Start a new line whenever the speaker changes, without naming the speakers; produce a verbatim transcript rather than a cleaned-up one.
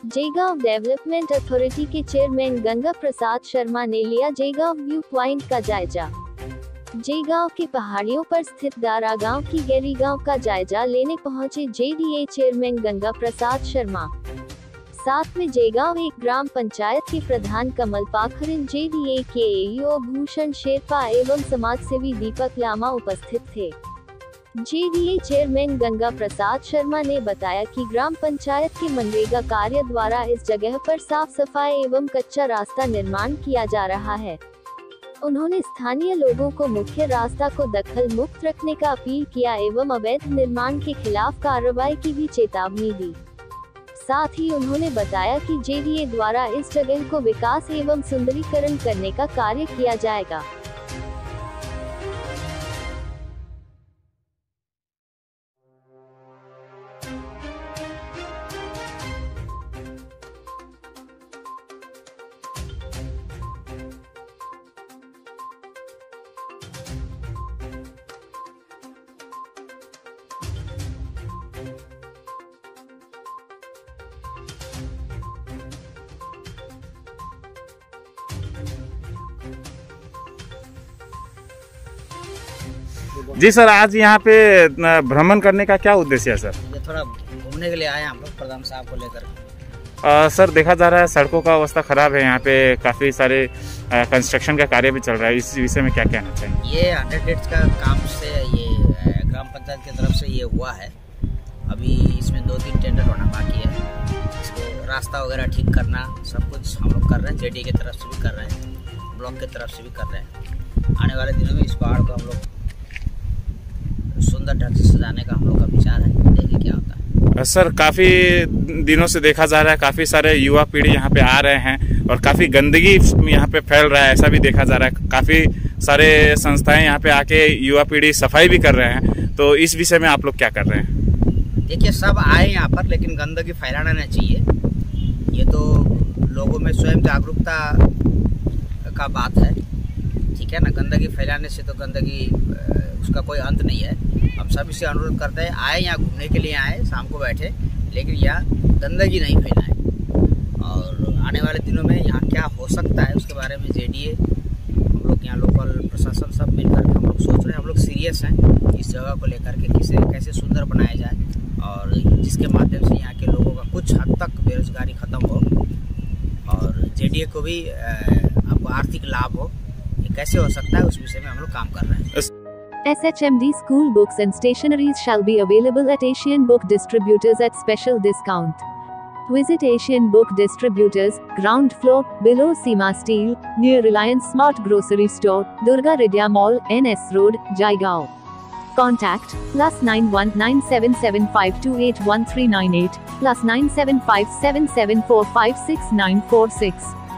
Jaigaon development authority के chairman Ganga Prasad Sharma ने लिया जयगांव व्यू प्वाइंट का जायजा। जयगांव के पहाड़ियों पर स्थित दारा गांव की गैरी गांव का जायजा लेने पहुंचे जेडीए चेयरमैन गंगा प्रसाद शर्मा। साथ में जयगांव एक ग्राम पंचायत के प्रधान कमल पाखरिन, जेडीए के एईओ भूषण शेरपा एवं समाजसेवी दीपक लामा उपस्थित थे। जेडीए चेयरमैन गंगा प्रसाद शर्मा ने बताया कि ग्राम पंचायत के मनरेगा कार्य द्वारा इस जगह पर साफ सफाई एवं कच्चा रास्ता निर्माण किया जा रहा है। उन्होंने स्थानीय लोगों को मुख्य रास्ता को दखल मुक्त रखने का अपील किया एवं अवैध निर्माण के खिलाफ कार्रवाई की भी चेतावनी दी। साथ ही उन्होंने बताया कि जेडीए द्वारा इस जगह को विकास एवं सुंदरीकरण करने का कार्य किया जाएगा।
जी सर, आज यहाँ पे भ्रमण करने का क्या उद्देश्य है सर?
ये थोड़ा घूमने के लिए आए हम लोग प्रधान साहब को लेकर।
आ, सर देखा जा रहा है सड़कों का अवस्था खराब है, यहाँ पे काफ़ी सारे आ, कंस्ट्रक्शन का कार्य भी चल रहा है, इस विषय में क्या कहना चाहिए?
ये हंड्रेड डेट्स का काम से ये ग्राम पंचायत की तरफ से ये हुआ है। अभी इसमें दो तीन टेंडर होना बाकी है। इसको रास्ता वगैरह ठीक करना सब कुछ हम लोग कर रहे हैं, जेडी की तरफ से भी कर रहे हैं, ब्लॉक की तरफ से भी कर रहे हैं। आने वाले दिनों में इस पहाड़ को हम लोग सुंदर ढंग से सजाने का हम लोग का विचार है, देखिए क्या होता है।
सर काफ़ी दिनों से देखा जा रहा है काफ़ी सारे युवा पीढ़ी यहाँ पे आ रहे हैं और काफ़ी गंदगी यहाँ पे फैल रहा है, ऐसा भी देखा जा रहा है। काफ़ी सारे संस्थाएं यहाँ पे आके युवा पीढ़ी सफाई भी कर रहे हैं, तो इस विषय में आप लोग क्या कर रहे हैं?
देखिए सब आए यहाँ पर, लेकिन गंदगी फैलाना नहीं चाहिए। ये तो लोगों में स्वयं जागरूकता का बात है, ठीक है ना। गंदगी फैलाने से तो गंदगी उसका कोई अंत नहीं है। हम सभी से अनुरोध करते हैं, आए यहाँ घूमने के लिए आए, शाम को बैठे, लेकिन यहाँ गंदगी नहीं फैलाएं। और आने वाले दिनों में यहाँ क्या हो सकता है उसके बारे में जेडीए, हम लोग यहाँ लोकल प्रशासन सब मिलकर हम लोग सोच रहे हैं। हम लोग सीरियस हैं इस जगह को लेकर के, किसे कैसे सुंदर बनाया जाए और जिसके माध्यम से यहाँ के लोगों का कुछ हद तक बेरोजगारी खत्म हो और जेडीए को भी आपको आर्थिक लाभ हो। ये कैसे हो सकता है उस विषय में हम लोग काम कर रहे हैं।
S H M D school books and stationeries shall be available at Asian Book Distributors at special discount. Visit Asian Book Distributors, ground floor, below Seema Steel, near Reliance Smart Grocery Store, Durga Ridya Mall, N S Road, Jaigaon. Contact plus nine one nine seven seven five two eight one three nine eight plus nine seven five seven seven four five six nine four six.